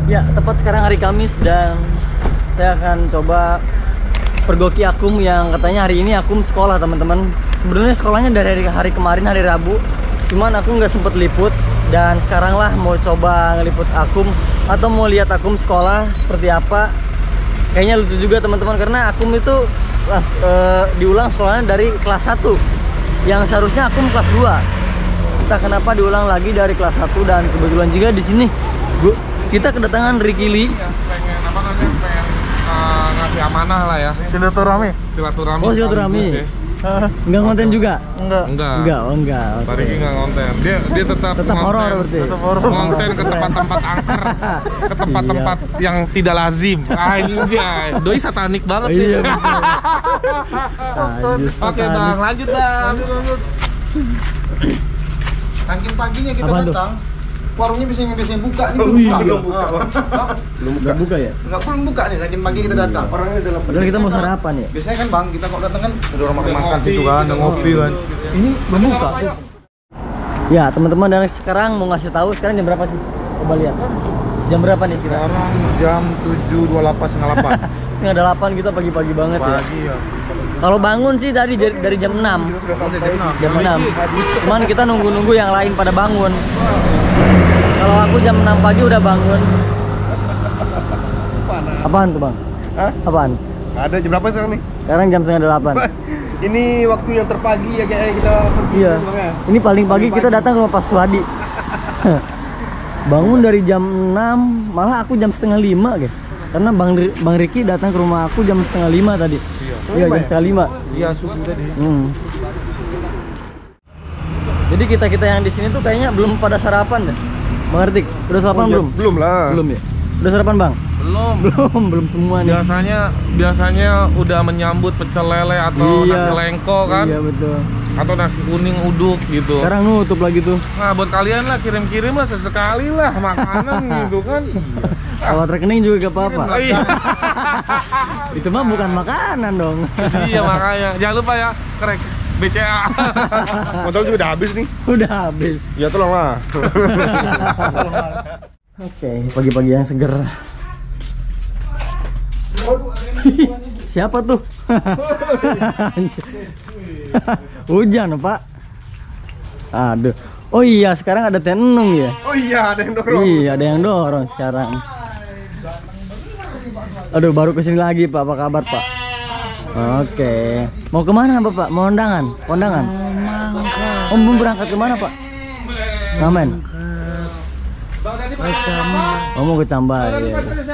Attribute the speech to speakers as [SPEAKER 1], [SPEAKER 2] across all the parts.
[SPEAKER 1] Ya, tepat sekarang hari Kamis dan saya akan coba pergoki akum yang katanya hari ini akum sekolah, teman-teman. Sebenarnya sekolahnya dari hari kemarin, hari Rabu. Cuman aku nggak sempet liput dan sekarang lah mau coba ngeliput akum atau mau lihat akum sekolah seperti apa. Kayaknya lucu juga, teman-teman, karena akum itu diulang sekolahnya dari kelas 1 yang seharusnya akum kelas 2. Entah kenapa diulang lagi dari kelas 1 dan kebetulan juga di sini kita kedatangan Ricky Lee.
[SPEAKER 2] Pengen apa namanya? Pengen ngasih amanah lah ya.
[SPEAKER 3] Silaturahmi.
[SPEAKER 1] Oh, silaturahmi. Enggak konten juga?
[SPEAKER 3] Enggak.
[SPEAKER 1] Enggak.
[SPEAKER 2] Pak Ricky enggak konten. Dia tetap
[SPEAKER 1] horor berarti.
[SPEAKER 2] Konten ke tempat-tempat angker, ke tempat-tempat yang tidak lazim. Anjay, doi satanik banget nih.
[SPEAKER 1] Iya,
[SPEAKER 2] Oke, Bang, lanjut Bang.
[SPEAKER 3] Saking paginya kita
[SPEAKER 1] Apaan
[SPEAKER 3] datang, warungnya biasanya buka nih.
[SPEAKER 1] Belum buka ya?
[SPEAKER 3] Belum buka nih, saking pagi kita datang. Orangnya dalam.
[SPEAKER 1] Padahal kita mau sarapan ya?
[SPEAKER 3] Biasanya kan Bang, kita kalau datang kan ada orang makan situ kan, ada ngopi kan. Ini belum buka.
[SPEAKER 1] Ya, teman-teman, dan sekarang mau ngasih tahu sekarang jam berapa sih? Coba lihat. Jam berapa nih kira?
[SPEAKER 3] Sekarang jam 7.28 setengah 8.
[SPEAKER 1] Setengah 8, kita pagi-pagi banget ya.
[SPEAKER 3] Pagi ya.
[SPEAKER 1] Kalau bangun sih tadi dari jam 6.
[SPEAKER 3] Sudah sampai
[SPEAKER 1] Jam 6. Cuman kita nunggu-nunggu yang lain pada bangun. Kalau aku jam 6 pagi udah bangun. Apaan tuh, Bang?
[SPEAKER 3] Hah?
[SPEAKER 1] Apaan?
[SPEAKER 3] Ada jam berapa sekarang nih?
[SPEAKER 1] Sekarang jam setengah 8.
[SPEAKER 3] Ini waktu yang terpagi ya kayak kita pergi.
[SPEAKER 1] Iya. Ini paling pagi kita datang ke rumah Pak Suwadi. Bangun dari jam 6, malah aku jam setengah 5 gitu. Karena Bang Ricky datang ke rumah aku jam setengah 5 tadi. Iya, jam setengah 5.
[SPEAKER 3] Iya, subuh tadi.
[SPEAKER 1] Jadi kita yang di sini tuh kayaknya belum pada sarapan deh. Bang Artik, udah sarapan belum?
[SPEAKER 3] Belum lah.
[SPEAKER 1] Belum ya? Udah sarapan, Bang? Belum semua nih.
[SPEAKER 2] Biasanya udah menyambut pecel lele atau
[SPEAKER 1] Iya.
[SPEAKER 2] nasi lengko kan?
[SPEAKER 1] Iya, betul.
[SPEAKER 2] Atau nasi kuning uduk gitu.
[SPEAKER 1] Sekarang nutup lagi tuh.
[SPEAKER 2] Nah, buat kalian lah kirim-kirim lah sesekali lah makanan gitu kan.
[SPEAKER 1] Kalau rekening juga gak apa-apa.
[SPEAKER 2] Iya.
[SPEAKER 1] Itu mah bukan makanan dong.
[SPEAKER 2] Iya, makanya jangan lupa ya, krek BCA.
[SPEAKER 3] Modal juga udah habis nih.
[SPEAKER 1] Udah habis.
[SPEAKER 3] Ya tolong lah.
[SPEAKER 1] Oke, pagi-pagi yang seger. Siapa tuh? Hujan, Pak. Aduh. Oh iya, sekarang ada tenung ya?
[SPEAKER 3] Oh iya, ada yang dorong.
[SPEAKER 1] Iya, ada yang dorong sekarang. Aduh, baru kesini lagi, Pak. Apa kabar, Pak? Oke. Mau kemana, Bapak? Mau undangan? Kondangan? Oh, mau berangkat kemana, Pak? Ngamen? Oh, mau ke Cambay. Ya.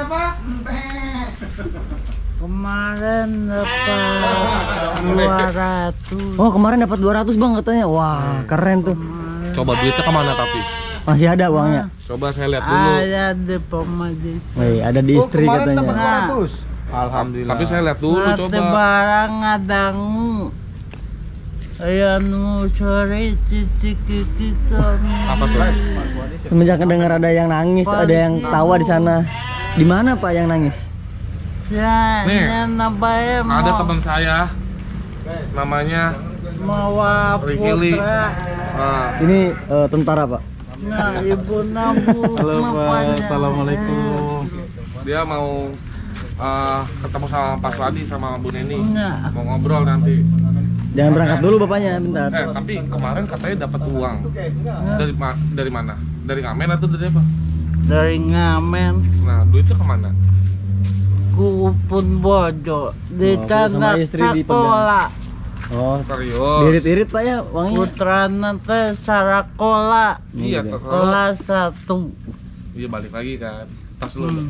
[SPEAKER 4] Kemarin dapat 200.
[SPEAKER 1] Oh, kemarin dapat 200, Bang, katanya. Wah, keren tuh.
[SPEAKER 2] Coba duitnya kemana tapi?
[SPEAKER 1] Masih ada uangnya?
[SPEAKER 2] Coba saya lihat dulu.
[SPEAKER 4] Ada di pemaji.
[SPEAKER 1] Wih, ada di istri katanya.
[SPEAKER 3] Dapat 200. Alhamdulillah.
[SPEAKER 2] Tapi saya lihat dulu
[SPEAKER 4] Nanti
[SPEAKER 2] coba.
[SPEAKER 4] barang ngadangu. Ayan mo sore cici kita.
[SPEAKER 2] Apa tuh?
[SPEAKER 1] Semenjak dengar ada yang nangis, ada yang tawa di sana. Di mana, Pak, yang nangis?
[SPEAKER 4] Ya,
[SPEAKER 2] Nih,
[SPEAKER 4] yan na ba eh,
[SPEAKER 2] Ada
[SPEAKER 4] mo?
[SPEAKER 2] teman saya namanya
[SPEAKER 4] Mawa
[SPEAKER 2] Ricky Lee.
[SPEAKER 4] putra.
[SPEAKER 2] Nah,
[SPEAKER 1] Ini tentara, Pak.
[SPEAKER 4] Nah, ibu nabu.
[SPEAKER 3] Halo, Pak. Assalamualaikum.
[SPEAKER 2] dia mau ketemu sama Pak Swadi sama Bu Neni.
[SPEAKER 4] Nah.
[SPEAKER 2] Mau ngobrol nanti.
[SPEAKER 1] Jangan berangkat dulu bapaknya, bentar.
[SPEAKER 2] Tapi kemarin katanya dapat uang. Dari mana? Dari ngamen atau dari apa?
[SPEAKER 4] Dari ngamen.
[SPEAKER 2] Nah, duitnya kemana?
[SPEAKER 4] Kupun bojo di
[SPEAKER 1] sama
[SPEAKER 4] kana
[SPEAKER 1] istri di
[SPEAKER 4] sekolah.
[SPEAKER 1] Oh,
[SPEAKER 2] Serius?
[SPEAKER 1] diirit-irit, Pak, ya uangnya.
[SPEAKER 4] Putra nanti sarakola
[SPEAKER 2] Iya,
[SPEAKER 1] Iya.
[SPEAKER 4] kelas 1.
[SPEAKER 2] Iya, balik lagi kan. Tas lu.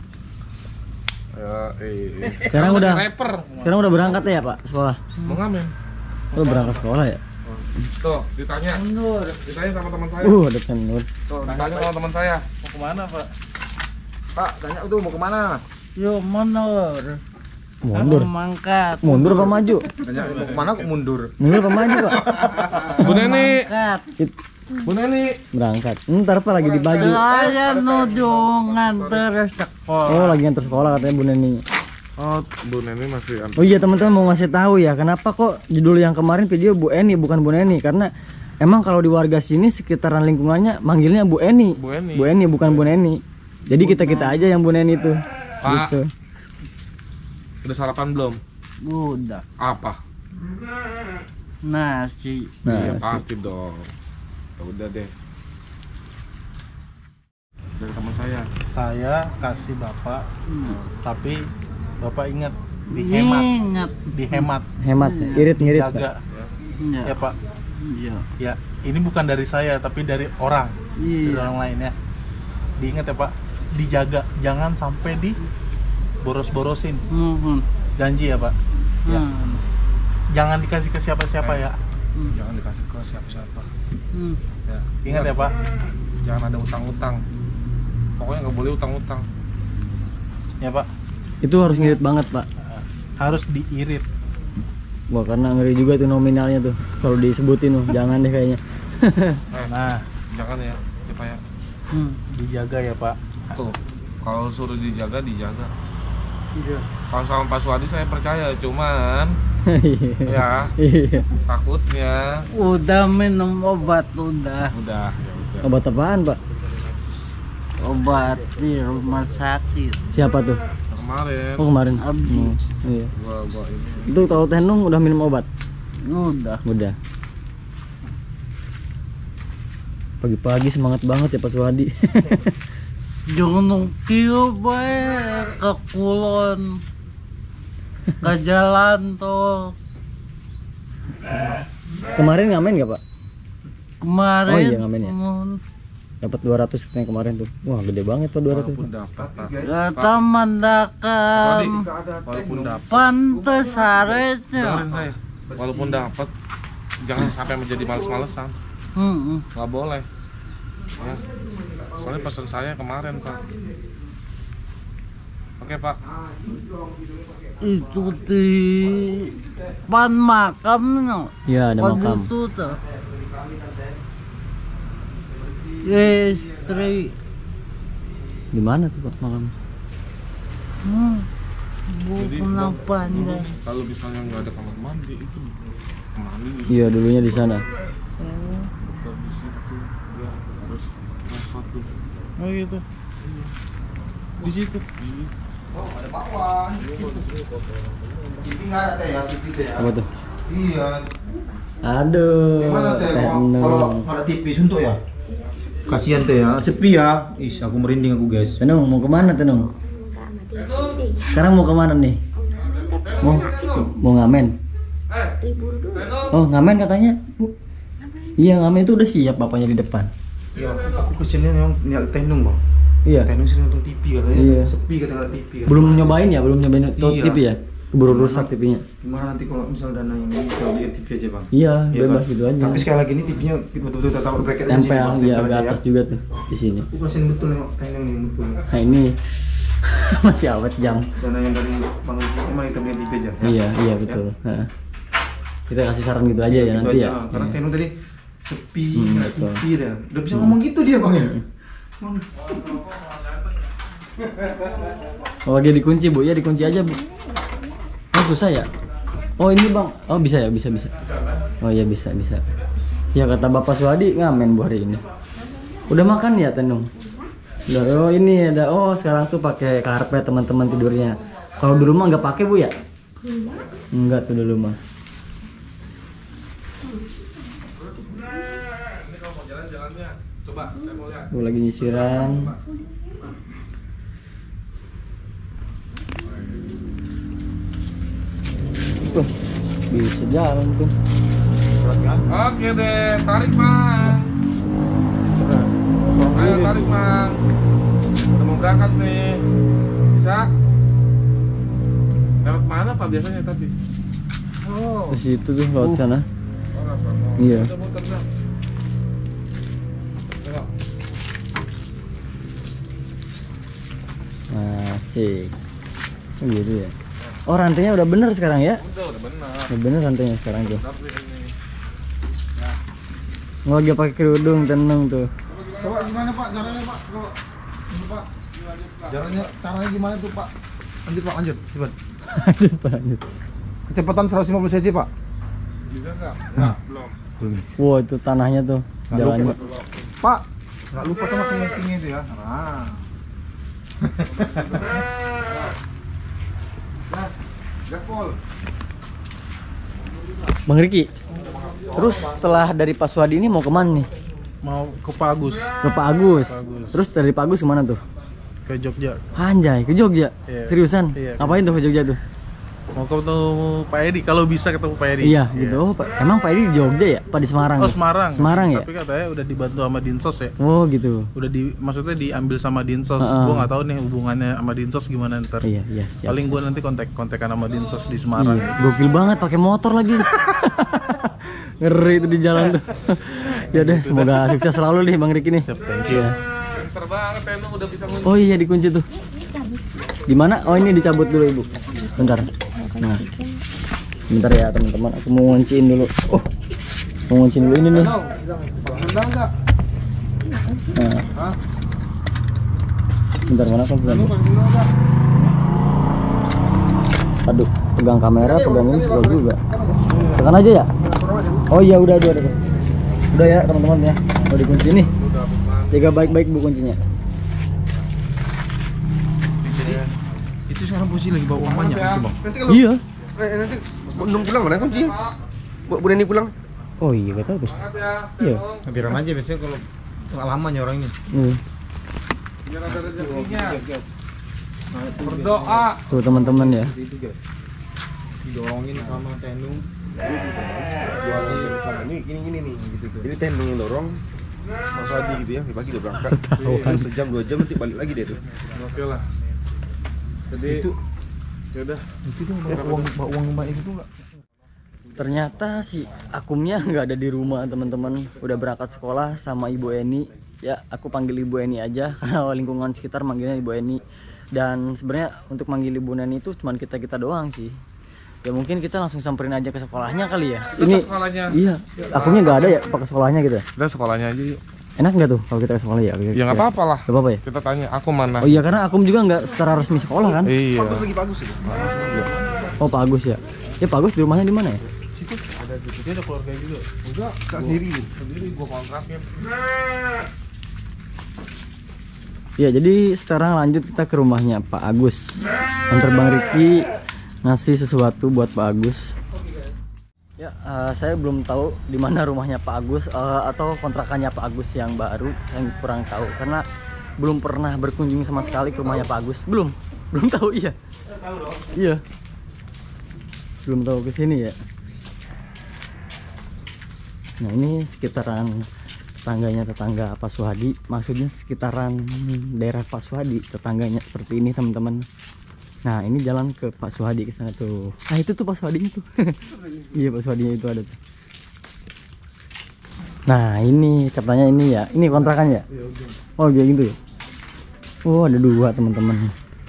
[SPEAKER 2] Ya,
[SPEAKER 1] Sekarang udah
[SPEAKER 2] rapper.
[SPEAKER 1] Sekarang udah berangkat ya, Pak, sekolah?
[SPEAKER 2] Mau ngamen.
[SPEAKER 1] Udah berangkat sekolah ya?
[SPEAKER 2] Tuh, ditanya sama teman saya.
[SPEAKER 1] Ada tenur.
[SPEAKER 2] Tuh, ditanya sama teman saya.
[SPEAKER 3] Mau kemana, Pak? Pak, tanya tuh mau kemana?
[SPEAKER 4] Yo mundur.
[SPEAKER 1] Mundur.
[SPEAKER 4] Mangkat.
[SPEAKER 1] Mundur apa maju?
[SPEAKER 3] Tanya mau kemana aku mundur.
[SPEAKER 1] Mundur apa maju, Pak?
[SPEAKER 2] Bu Neni,
[SPEAKER 4] Mangkat.
[SPEAKER 2] Bu Neni.
[SPEAKER 1] Berangkat. Ntar, Pak, lagi di baju.
[SPEAKER 4] Saya nuju nganter sekolah.
[SPEAKER 1] Oh, lagi nganter sekolah katanya Bu Neni.
[SPEAKER 2] Oh, Bu Neni masih
[SPEAKER 1] Oh iya, teman-teman, mau ngasih tahu ya, kenapa kok judul yang kemarin video Bu Eni bukan Bu Neni? Karena emang kalau di warga sini sekitaran lingkungannya manggilnya Bu Eni.
[SPEAKER 2] Bu Eni.
[SPEAKER 1] Bu Eni bukan Bu Neni. Jadi kita aja yang bunain itu.
[SPEAKER 2] Pak.
[SPEAKER 1] Gitu.
[SPEAKER 2] Udah sarapan belum?
[SPEAKER 4] Udah.
[SPEAKER 2] Apa?
[SPEAKER 4] Nasi.
[SPEAKER 2] Iya
[SPEAKER 1] Nah,
[SPEAKER 2] pasti dong. Ya udah deh. Dari teman saya.
[SPEAKER 3] Saya kasih Bapak, tapi Bapak ingat dihemat,
[SPEAKER 4] Ingat.
[SPEAKER 3] dihemat,
[SPEAKER 1] hemat, ngirit-ngirit. Pak.
[SPEAKER 3] jaga.
[SPEAKER 4] Iya.
[SPEAKER 3] Ya Pak.
[SPEAKER 4] Iya.
[SPEAKER 3] Ya, ini bukan dari saya tapi dari orang, dari
[SPEAKER 4] Iya.
[SPEAKER 3] orang lain ya. Diingat ya Pak, dijaga, jangan sampai diboros-borosin. Janji ya Pak. Ya. Jangan dikasih ke siapa-siapa ya. Jangan dikasih ke siapa-siapa. Ya. Ingat ya Pak.
[SPEAKER 2] Jangan ada utang-utang. Pokoknya nggak boleh utang-utang.
[SPEAKER 3] Ya Pak.
[SPEAKER 1] Itu harus ngirit banget, Pak.
[SPEAKER 3] Harus diirit.
[SPEAKER 1] Wah, karena ngeri juga tuh nominalnya tuh. Kalau disebutin tuh, jangan deh kayaknya.
[SPEAKER 3] Nah,
[SPEAKER 2] Jangan ya, ya Pak ya.
[SPEAKER 3] dijaga ya Pak.
[SPEAKER 2] Tuh, kalau suruh dijaga, dijaga.
[SPEAKER 3] Iya.
[SPEAKER 2] Kalau sama Pak Suwadi saya percaya, cuman ya
[SPEAKER 1] Iya.
[SPEAKER 2] takutnya
[SPEAKER 4] Udah minum obat udah.
[SPEAKER 2] udah. Ya udah.
[SPEAKER 1] Obat apaan, Pak?
[SPEAKER 4] Obat di rumah sakit.
[SPEAKER 1] Siapa tuh?
[SPEAKER 2] Kemarin
[SPEAKER 1] Oh, kemarin.
[SPEAKER 4] Abi.
[SPEAKER 1] Iya.
[SPEAKER 2] gua ini
[SPEAKER 1] Itu tahu Teh Nung udah minum obat?
[SPEAKER 4] Udah.
[SPEAKER 1] Udah. Pagi-pagi semangat banget ya Pak Suwadi.
[SPEAKER 4] Jangan kio bae ke kulon. Ke jalan tuh.
[SPEAKER 1] Kemarin ngamen nggak, Pak?
[SPEAKER 4] Kemarin.
[SPEAKER 1] Oh iya, ngamen ya? Dapat 200 katanya kemarin tuh. Wah, gede banget Pak 200.
[SPEAKER 2] walaupun
[SPEAKER 1] Pak.
[SPEAKER 2] dapat Pak.
[SPEAKER 4] Kata mandakam.
[SPEAKER 2] Walaupun dapat
[SPEAKER 4] Pantes harusnya.
[SPEAKER 2] dengerin saya. Walaupun dapat jangan sampai menjadi males-malesan. Nggak boleh. Ya. Soalnya pesan saya kemarin Pak. Oke Pak.
[SPEAKER 4] Itu di pan makam no.
[SPEAKER 1] Iya, ada makam.
[SPEAKER 4] Itu tuh. Istri.
[SPEAKER 1] Di mana tuh Pak makam?
[SPEAKER 2] Jadi,
[SPEAKER 4] Bukan pandai.
[SPEAKER 2] Kalau misalnya nggak ada kamar mandi itu mandi di
[SPEAKER 1] Iya, dulunya di sana.
[SPEAKER 2] bukan di situ. Ya harus satu.
[SPEAKER 3] Oh gitu. Di situ.
[SPEAKER 1] Apa tuh?
[SPEAKER 3] Iya.
[SPEAKER 1] Aduh.
[SPEAKER 3] Gimana teh?
[SPEAKER 1] Teh
[SPEAKER 3] Kalau
[SPEAKER 1] Nung.
[SPEAKER 3] nggak ada TV suntuk ya? Kasihan teh ya, sepi ya. Is, aku merinding aku guys.
[SPEAKER 1] Teh Nung, mau kemana Teh Nung? Sekarang mau kemana nih? Mau ngamen? Oh, ngamen katanya. Bu. Iya, ngamen itu udah siap bapaknya di depan.
[SPEAKER 3] Ya, aku kesini memang niat Teh Nung bang.
[SPEAKER 1] Iya.
[SPEAKER 3] Teh Nung sering nonton TV katanya.
[SPEAKER 1] Iya.
[SPEAKER 3] Sepi katanya nggak TV.
[SPEAKER 1] Belum nyobain ya, belum nyobain tuh
[SPEAKER 3] Iya.
[SPEAKER 1] TV ya? Keburu rusak TV-nya.
[SPEAKER 3] Gimana nanti kalau misal dana ini kalau lihat TV aja bang?
[SPEAKER 1] Iya,
[SPEAKER 3] Iya,
[SPEAKER 1] bebas
[SPEAKER 3] kan?
[SPEAKER 1] gitu aja.
[SPEAKER 3] Tapi sekali lagi ini TV-nya betul-betul tetap bracket
[SPEAKER 1] Tempel ya agak atas juga tuh di sini.
[SPEAKER 3] Aku kasihin betul nih Teh Nung nih betul.
[SPEAKER 1] Nah, ini masih awet jam.
[SPEAKER 3] Dana yang dari Bang Uji cuma kita beli TV aja. Ya?
[SPEAKER 1] Iya, iya betul. Nah, kita kasih saran gitu aja ya
[SPEAKER 3] Gitu
[SPEAKER 1] nanti
[SPEAKER 3] aja.
[SPEAKER 1] ya.
[SPEAKER 3] Karena
[SPEAKER 1] Iya.
[SPEAKER 3] Teh Nung tadi sepi, nggak
[SPEAKER 1] betul.
[SPEAKER 3] TV dah. Udah bisa ngomong gitu dia bang ya.
[SPEAKER 1] Oh, dia dikunci Bu, ya dikunci aja Bu. Oh, susah ya? Oh, ini Bang. Oh, bisa ya, bisa. Oh iya, bisa. Ya kata Bapak Suwadi ngamen Bu hari ini. Udah makan ya, Tenung? Udah. Oh, ini ada. Oh, sekarang tuh pakai karpet teman-teman tidurnya. Kalau di rumah nggak pakai Bu ya? Enggak tuh di rumah.
[SPEAKER 2] Ini kalau mau jalan-jalannya, coba saya mau lihat.
[SPEAKER 1] Tuh lagi nyisiran. Tuh, bisa jalan tuh.
[SPEAKER 2] Oke deh, tarik Mang. Ayo tarik Mang. Udah mau berangkat nih. Bisa? Lewat mana Pak biasanya tapi? Oh,
[SPEAKER 1] Ke situ tuh lewat sana.
[SPEAKER 2] sana.
[SPEAKER 1] Iya.
[SPEAKER 2] Udah muter dah. Coba.
[SPEAKER 1] Asik. Oh, gitu ya. Oh, rantainya udah bener sekarang ya?
[SPEAKER 2] Udah benar.
[SPEAKER 1] Udah bener rantainya sekarang tuh.
[SPEAKER 2] Tapi ini.
[SPEAKER 1] Nggak lagi pakai kerudung, tenang tuh.
[SPEAKER 3] Coba gimana Pak caranya Pak? Coba. Ini Pak. Caranya gimana tuh Pak? Lanjut Pak, lanjut. Cepat.
[SPEAKER 1] Lanjut, Pak, lanjut.
[SPEAKER 3] Kecepatan 150 cc Pak.
[SPEAKER 2] Bisa nggak? Nggak, belum.
[SPEAKER 1] Wow, itu tanahnya tuh.
[SPEAKER 3] Nggak
[SPEAKER 1] Jalannya.
[SPEAKER 3] lupa. Pak, nggak lupa sama sementingnya itu ya. Nah.
[SPEAKER 2] Gaspol.
[SPEAKER 1] Bang Riki, terus setelah dari Pak Suhadi ini mau kemana nih?
[SPEAKER 3] Mau ke Pak Agus,
[SPEAKER 1] Ke Pak Agus.
[SPEAKER 3] Pak Agus.
[SPEAKER 1] Terus dari Pak Agus kemana tuh?
[SPEAKER 3] ke Jogja.
[SPEAKER 1] Anjay, ke Jogja?
[SPEAKER 3] Iya.
[SPEAKER 1] Seriusan?
[SPEAKER 3] Iya.
[SPEAKER 1] Ngapain tuh ke Jogja tuh?
[SPEAKER 3] Mau ketemu Pak Edi, kalau bisa ketemu Pak Edi.
[SPEAKER 1] Iya, gitu. Oh, emang Pak Edi di Jogja ya? Pak di Semarang?
[SPEAKER 3] Oh,
[SPEAKER 1] ya?
[SPEAKER 3] Semarang.
[SPEAKER 1] Semarang ya?
[SPEAKER 3] Tapi katanya udah dibantu sama Dinsos ya.
[SPEAKER 1] Oh, gitu.
[SPEAKER 3] Udah maksudnya diambil sama Dinsos.
[SPEAKER 1] Heeh.
[SPEAKER 3] Gua nggak tahu nih hubungannya sama Dinsos gimana ntar.
[SPEAKER 1] Iya, iya, siap.
[SPEAKER 3] Paling gua nanti kontak-kontakan sama Dinsos di Semarang.
[SPEAKER 1] Iya, gokil banget pakai motor lagi. Ngeri itu di jalan tuh. Ya deh, semoga sukses selalu nih Bang Riki nih.
[SPEAKER 3] Siap, thank you.
[SPEAKER 1] Iya.
[SPEAKER 2] Pinter banget Tenu udah bisa ngunci.
[SPEAKER 1] Oh iya dikunci tuh. Gimana? Oh ini dicabut dulu Ibu. Bentar. Nah. Bentar ya teman-teman, aku mau ngunciin dulu. Oh. Mau ngunciin dulu ini nih.
[SPEAKER 2] Sendal enggak?
[SPEAKER 1] Nah.
[SPEAKER 2] Hah?
[SPEAKER 1] Bentar mana kan?
[SPEAKER 2] Tenu pakai sendal enggak?
[SPEAKER 1] Aduh, pegang kamera, pegang ini susah juga. Tekan aja ya? Oh iya udah. Udah ya teman-teman ya. Mau dikunci nih.
[SPEAKER 2] Udah aman.
[SPEAKER 1] Jaga baik-baik Bu kuncinya.
[SPEAKER 3] Itu sekarang posisi lagi bawa uang banyak
[SPEAKER 2] Ya.
[SPEAKER 3] gitu, Bang.
[SPEAKER 5] Nanti kalau
[SPEAKER 1] Iya.
[SPEAKER 5] nanti nunggu pulang mana kunci? Bu Neni pulang.
[SPEAKER 1] Oh iya gak tahu tuh.
[SPEAKER 2] Semangat ya.
[SPEAKER 1] Iya.
[SPEAKER 2] Tenu.
[SPEAKER 3] Biaran aja biasanya kalau nggak lama nih orangnya.
[SPEAKER 2] Biar ada rezekinya. Berdoa.
[SPEAKER 1] Tuh teman-teman ya.
[SPEAKER 3] Didorongin sama Tenu.
[SPEAKER 5] Sama ini gini nih gitu. Jadi Tenu yang dorong Mas Adi gitu ya, pagi udah berangkat. Terus sejam 2 jam nanti balik lagi dia tuh.
[SPEAKER 2] Oke lah. Jadi
[SPEAKER 3] Itu
[SPEAKER 2] ya udah.
[SPEAKER 3] itu dong uang baik itu enggak?
[SPEAKER 1] Ternyata si akumnya nggak ada di rumah teman-teman. Udah berangkat sekolah sama Ibu Eni. Ya aku panggil Ibu Eni aja karena lingkungan sekitar manggilnya Ibu Eni. Dan sebenarnya untuk manggil Ibu Neni itu cuma kita doang sih. Ya mungkin kita langsung samperin aja ke sekolahnya kali ya.
[SPEAKER 2] Ini sekolahnya.
[SPEAKER 1] Iya. Akumnya nggak ada ya pak ke sekolahnya gitu.
[SPEAKER 2] Udah sekolahnya aja yuk.
[SPEAKER 1] Enak nggak tuh kalau kita ke sekolah ya?
[SPEAKER 2] Ya nggak apa-apa lah.
[SPEAKER 1] Nggak apa-apa ya.
[SPEAKER 2] Kita tanya aku mana.
[SPEAKER 1] Oh iya karena akum juga nggak secara resmi sekolah kan?
[SPEAKER 2] Iya.
[SPEAKER 5] Bagus lagi bagus itu.
[SPEAKER 1] Oh Pak Agus ya. Ya Pak Agus di rumahnya di mana ya?
[SPEAKER 3] Situ ada di situ ada keluarga juga.
[SPEAKER 2] Enggak.
[SPEAKER 5] Sendiri lu.
[SPEAKER 2] Sendiri gua kontrakin.
[SPEAKER 1] Ya jadi sekarang lanjut kita ke rumahnya Pak Agus. Antar Bang Riki ngasih sesuatu buat Pak Agus. Ya saya belum tahu di mana rumahnya Pak Agus atau kontrakannya Pak Agus yang baru. Saya kurang tahu karena belum pernah berkunjung sama sekali ke rumahnya Pak Agus. Belum tahu iya. Iya. Belum tahu ke sini ya. Nah ini sekitaran tetangga Pak Suhadi, maksudnya sekitaran daerah Pak Suhadi, tetangganya seperti ini teman-teman. Nah ini jalan ke Pak Suhadi ke sana tuh. Nah itu tuh Pak Suhadinya tuh. Iya Pak Suhadinya itu ada tuh. Nah ini katanya ini ya, ini kontrakannya. Oh kayak gitu ya. Oh ada 2 teman-teman.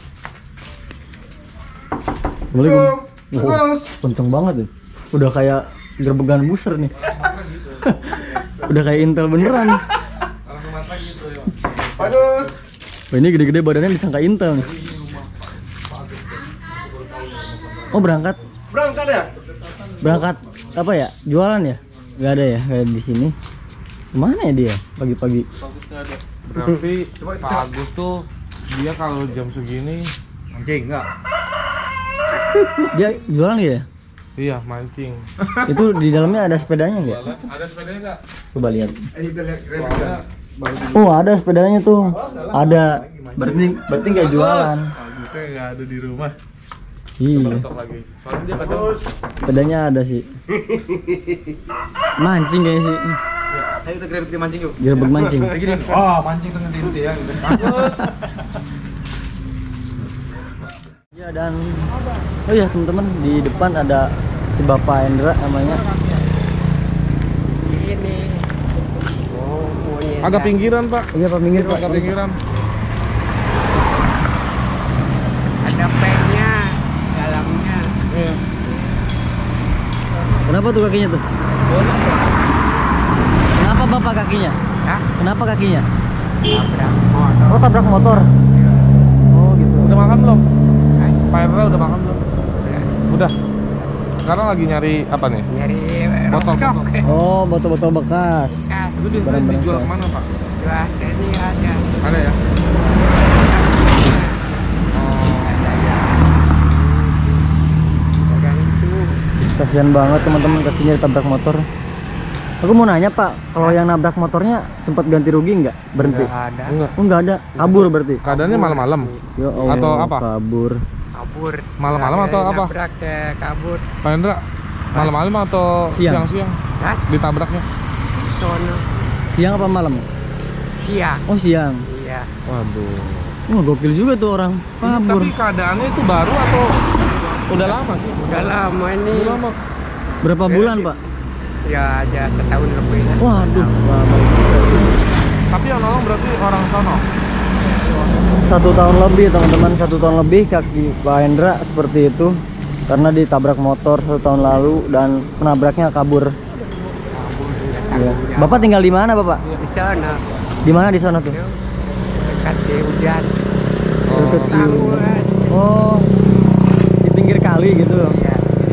[SPEAKER 1] Assalamualaikum. Oh, kenceng banget tuh. Udah kayak gerbegan buser nih. Udah kayak Intel beneran.
[SPEAKER 5] Bagus.
[SPEAKER 1] Oh, ini gede-gede badannya disangka Intel nih. Oh berangkat
[SPEAKER 5] Berangkat ya?
[SPEAKER 1] berangkat apa ya? Jualan ya? Gak ada ya kayak di sini. Kemana ya dia pagi-pagi?
[SPEAKER 2] Berarti Pak Agus tuh dia kalau jam segini
[SPEAKER 3] Anjing enggak.
[SPEAKER 1] Dia jualan ya?
[SPEAKER 2] iya mancing.
[SPEAKER 1] Itu di dalamnya ada sepedanya nggak?
[SPEAKER 2] Ada sepedanya nggak?
[SPEAKER 1] Coba lihat.
[SPEAKER 2] Soalnya
[SPEAKER 1] Oh ada sepedanya tuh. Ada. Berarti nggak jualan.
[SPEAKER 3] Agusnya enggak ada di rumah.
[SPEAKER 1] Iya.
[SPEAKER 2] Stop lagi. Soalnya dia kadang
[SPEAKER 1] Sepedanya ada sih. Mancing kayaknya sih.
[SPEAKER 5] Ayo kita grebek di mancing yuk.
[SPEAKER 1] Gerbek mancing.
[SPEAKER 3] Oh, mancing tengah tinti ya.
[SPEAKER 1] Ya dan oh ya teman-teman di depan ada si Bapak Endra namanya.
[SPEAKER 2] agak pinggiran Pak.
[SPEAKER 1] Iya Pak minggir Pak.
[SPEAKER 2] Agak pinggiran.
[SPEAKER 4] Ada pennya dalamnya.
[SPEAKER 2] Iya.
[SPEAKER 1] Kenapa tuh kakinya tuh? Kenapa Bapak kakinya?
[SPEAKER 4] Hah?
[SPEAKER 1] Kenapa kakinya?
[SPEAKER 4] Tabrak motor.
[SPEAKER 1] Oh tabrak motor. Oh gitu.
[SPEAKER 2] Udah makan belum? Pak Endra udah makan belum? Udah. Sekarang lagi nyari apa nih?
[SPEAKER 4] Nyari
[SPEAKER 2] Botol,
[SPEAKER 4] rongsok.
[SPEAKER 2] botol.
[SPEAKER 1] Oh botol-botol bekas.
[SPEAKER 4] Kas.
[SPEAKER 2] Itu biasanya
[SPEAKER 1] Barang-barang
[SPEAKER 2] dijual
[SPEAKER 1] bekas.
[SPEAKER 2] kemana Pak?
[SPEAKER 4] Jual sini aja.
[SPEAKER 2] Ada ya?
[SPEAKER 1] Kasian banget teman-teman, kakinya ditabrak motor. Aku mau nanya Pak, kalau yang nabrak motornya sempat ganti rugi nggak? Berhenti?
[SPEAKER 4] Nggak ada.
[SPEAKER 2] Enggak.
[SPEAKER 1] Oh nggak ada, kabur berarti?
[SPEAKER 2] Keadaannya malam-malam.
[SPEAKER 1] Ya Allah,
[SPEAKER 2] Atau apa?
[SPEAKER 1] Kabur.
[SPEAKER 4] Kabur.
[SPEAKER 2] Malam-malam atau apa?
[SPEAKER 4] Nabrak kabur.
[SPEAKER 2] Pak Hendra, malam-malam atau
[SPEAKER 1] Siang.
[SPEAKER 2] siang-siang
[SPEAKER 4] Hah?
[SPEAKER 2] ditabraknya?
[SPEAKER 4] Sono.
[SPEAKER 1] Siang apa malam?
[SPEAKER 4] Siang.
[SPEAKER 1] Oh siang.
[SPEAKER 4] Iya.
[SPEAKER 2] Waduh.
[SPEAKER 1] Oh gokil juga tuh orang, kabur.
[SPEAKER 2] Tapi keadaannya itu baru atau udah lama sih?
[SPEAKER 4] Udah lama ini.
[SPEAKER 2] Udah lama.
[SPEAKER 1] Berapa bulan Pak?
[SPEAKER 4] Ya aja setahun lebih lah.
[SPEAKER 1] Waduh,
[SPEAKER 2] Tapi yang nolong berarti orang sono.
[SPEAKER 1] 1 tahun lebih teman-teman, 1 tahun lebih kaki Pak Hendra seperti itu karena ditabrak motor 1 tahun lalu dan penabraknya kabur. Iya. Bapak tinggal di mana Bapak?
[SPEAKER 4] Di sana.
[SPEAKER 1] Di mana di sana tuh?
[SPEAKER 4] Dekat di hujan.
[SPEAKER 1] Dekat di-
[SPEAKER 4] Tangguhan.
[SPEAKER 1] Oh, di pinggir kali gitu.
[SPEAKER 4] Ya,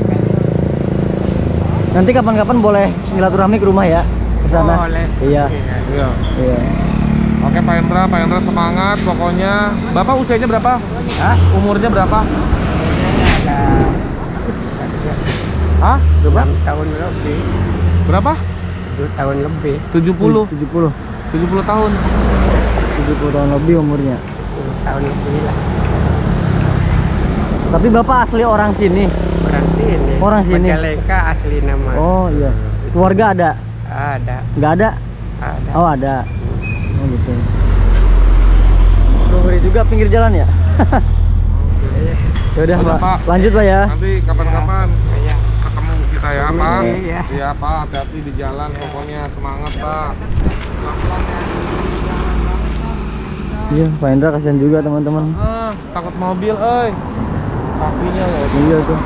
[SPEAKER 1] Nanti kapan-kapan boleh silaturahmi ke rumah ya, ke sana.
[SPEAKER 4] boleh.
[SPEAKER 1] Iya.
[SPEAKER 2] Iya.
[SPEAKER 1] Iya.
[SPEAKER 2] Oke Pak Hendra semangat pokoknya. Bapak usianya berapa?
[SPEAKER 4] Hah?
[SPEAKER 2] Umurnya berapa?
[SPEAKER 4] Ada
[SPEAKER 2] Hah?
[SPEAKER 4] 6 tahun lebih.
[SPEAKER 2] Berapa?
[SPEAKER 4] 7 tahun lebih.
[SPEAKER 2] 70.
[SPEAKER 1] 70.
[SPEAKER 2] 70 tahun.
[SPEAKER 1] 70 tahun lebih umurnya.
[SPEAKER 4] 10 tahun lebih lah.
[SPEAKER 1] Tapi Bapak asli orang sini.
[SPEAKER 4] Orang sini.
[SPEAKER 1] Orang sini.
[SPEAKER 4] Majalengka asli nama.
[SPEAKER 1] Oh iya. Keluarga ada?
[SPEAKER 4] Ada.
[SPEAKER 1] Nggak ada?
[SPEAKER 4] Ada.
[SPEAKER 1] Oh ada. Oh gitu. Ngeri juga pinggir jalan ya? Yaudah
[SPEAKER 2] Udah,
[SPEAKER 1] Pak,
[SPEAKER 2] Pak.
[SPEAKER 1] lanjut Pak ya.
[SPEAKER 2] Nanti kapan-kapan
[SPEAKER 4] Ya.
[SPEAKER 2] ketemu kita ya Pak.
[SPEAKER 4] Iya.
[SPEAKER 2] Iya Pak, hati-hati di jalan pokoknya semangat Pak.
[SPEAKER 1] Iya, Pak Hendra kasihan juga teman-teman.
[SPEAKER 2] Takut mobil, kakinya loh.
[SPEAKER 1] Iya tuh.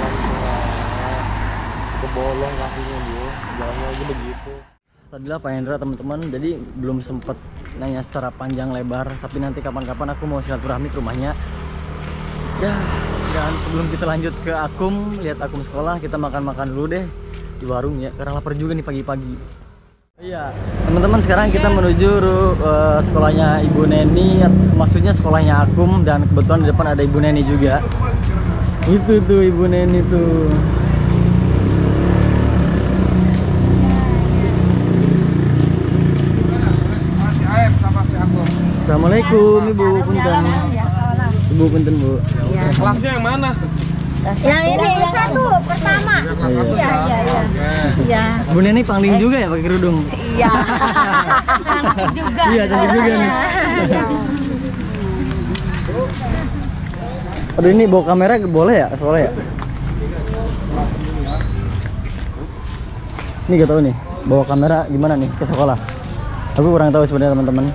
[SPEAKER 2] Kebolong kakinya dia, jalannya aja begitu.
[SPEAKER 1] Tadilah Pak Hendra teman-teman, jadi belum sempet nanya secara panjang lebar, tapi nanti kapan-kapan aku mau silaturahmi ke rumahnya. Ya, dan sebelum kita lanjut ke Akum, lihat Akum sekolah, kita makan-makan dulu deh di warung ya, karena lapar juga nih pagi-pagi. Iya, teman-teman sekarang kita menuju sekolahnya Ibu Neni, maksudnya sekolahnya Akum, dan kebetulan di depan ada Ibu Neni juga. Itu tuh Ibu Neni tuh.
[SPEAKER 2] Masih air sama si aku.
[SPEAKER 1] Assalamualaikum Ibu, punten. Ibu punten Bu.
[SPEAKER 2] Kelasnya yang mana?
[SPEAKER 6] Yang ini yang satu pertama.
[SPEAKER 2] Kelas satu
[SPEAKER 6] Iya,
[SPEAKER 2] ya?
[SPEAKER 6] iya, iya.
[SPEAKER 2] Oke.
[SPEAKER 6] Iya.
[SPEAKER 1] Bu Neni pangling juga ya pakai kerudung.
[SPEAKER 6] Iya. Cantik juga.
[SPEAKER 1] Iya, cantik juga nih. Aduh ini bawa kamera boleh ya soalnya ya? Ini gak tahu nih, bawa kamera gimana nih ke sekolah? Aku kurang tahu sebenarnya teman-teman.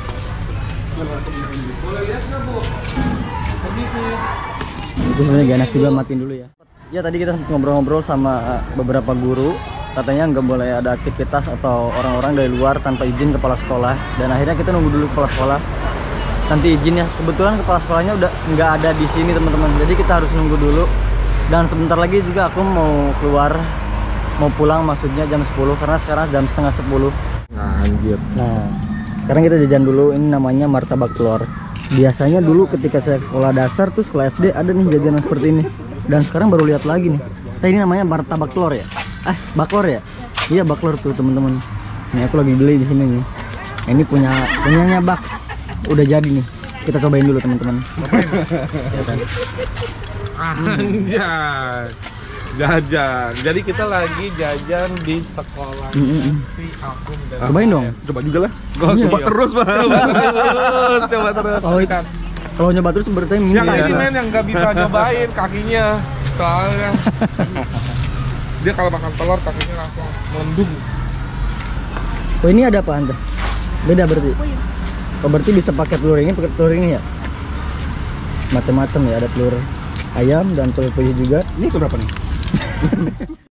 [SPEAKER 1] Itu sebenarnya gak enak juga, matiin dulu ya. Ya tadi kita sempat ngobrol-ngobrol sama beberapa guru. Katanya nggak boleh ada aktivitas atau orang-orang dari luar tanpa izin kepala sekolah. Dan akhirnya kita nunggu dulu kepala sekolah. Nanti izin ya. Kebetulan kepala sekolahnya udah nggak ada di sini teman-teman. Jadi kita harus nunggu dulu. Dan sebentar lagi juga aku mau keluar, mau pulang maksudnya jam 10 karena sekarang jam setengah 10.
[SPEAKER 2] Anjir.
[SPEAKER 1] Nah, sekarang kita jajan dulu. Ini namanya martabak telur. Biasanya dulu ketika saya sekolah dasar tuh sekolah SD ada nih jajanan seperti ini. Dan sekarang baru lihat lagi nih. Nah, ini namanya martabak telur ya? Baklor ya? Iya baklor tuh teman-teman. Ini aku lagi beli di sini nih. Ini punyanya Bax. Udah jadi nih. Kita cobain dulu teman-teman.
[SPEAKER 2] Anjay. Jajan. Jadi kita lagi jajan di sekolah si Akum dan
[SPEAKER 1] Cobain dong.
[SPEAKER 5] Coba juga lah.
[SPEAKER 1] Iya.
[SPEAKER 5] Coba terus Pak.
[SPEAKER 2] Coba terus.
[SPEAKER 1] Oh, kalau nyoba terus berarti
[SPEAKER 2] Yang
[SPEAKER 1] minum.
[SPEAKER 2] ini men yang nggak bisa nyobain kakinya. Soalnya dia kalau makan telur kakinya langsung melendung.
[SPEAKER 1] Oh ini ada apa anda? Beda berarti. Oh berarti bisa pakai telur ini ya? Macam-macam ya, ada telur ayam dan telur puyuh juga.
[SPEAKER 5] Ini itu berapa nih?